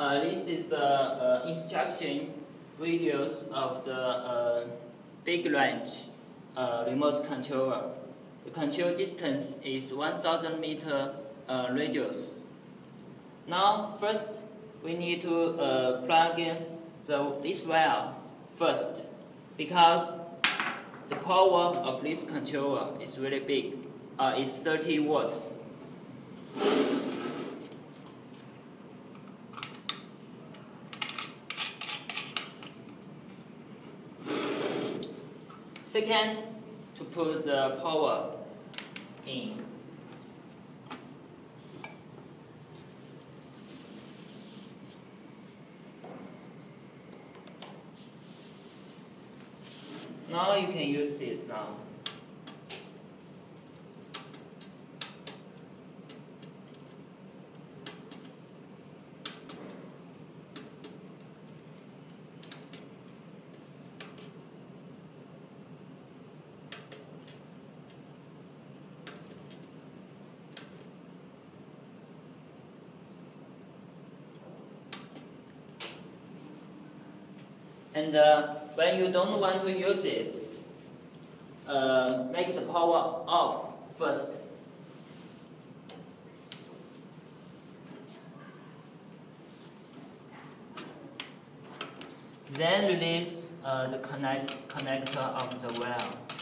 This is the instruction videos of the big range remote controller. The control distance is 1000 meter radius. Now, first we need to plug in this wire first, because the power of this controller is really big. It's 30 watts. Second, to put the power in. Now you can use it now. And when you don't want to use it, make the power off first. Then release the connector of the wire.